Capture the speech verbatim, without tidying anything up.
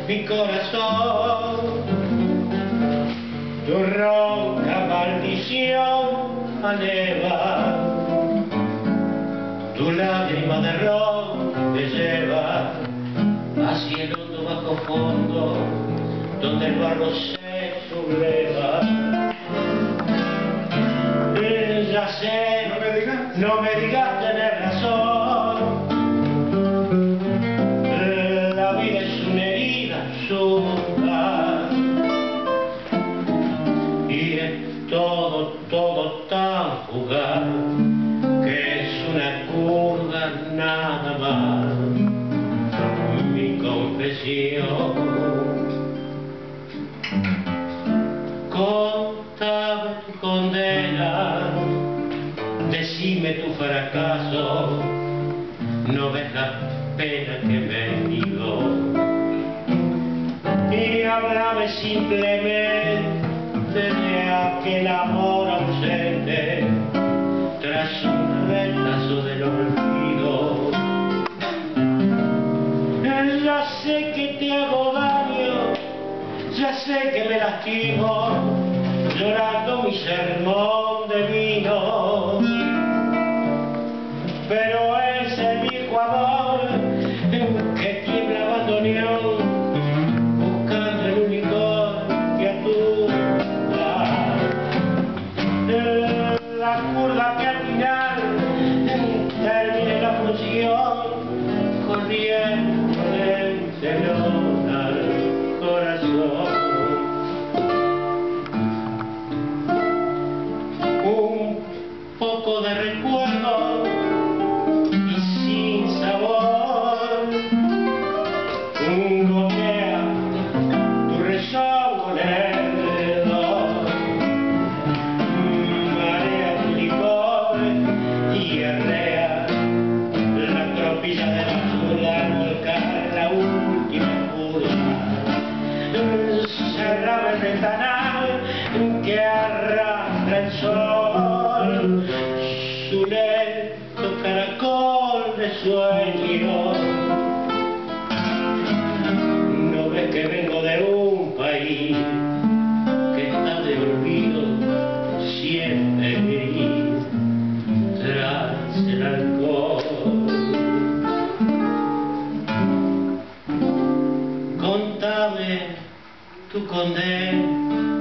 mi corazón, tu ronca maldición eleva, tu lágrima de ron me lleva hacia el hondo bajo fondo, donde el barro se subleva. Ya sé, no me digas, no me digas tener razón, la vida es una herida absurda y es todo, todo tan fugaz que es una curva nada más. Mi confesión, contame tu condena, decime tu fracaso, no ves la pena que me dio, y háblame simplemente de aquel amor ausente tras un retazo del olvido. Ya sé que te hago daño, ya sé que me lastimo, llorando mi sermón de vino, pero es el viejo amor que tiembla bandoneón, buscando el único que aturda, la curva que al final termine la función, corriendo de lona al corazón. Un poco de recuerdo y sin sabor, un gotea tu rezón con el dedo, marea tu licor y arrea la tropilla de la zurda al volcar la última curva. Cerraba el ventanal que arrastra el sol, su lento caracol de sueño. No ves que vengo de un país que está de olvido, siempre gris tras el alcohol. Contame tu condena,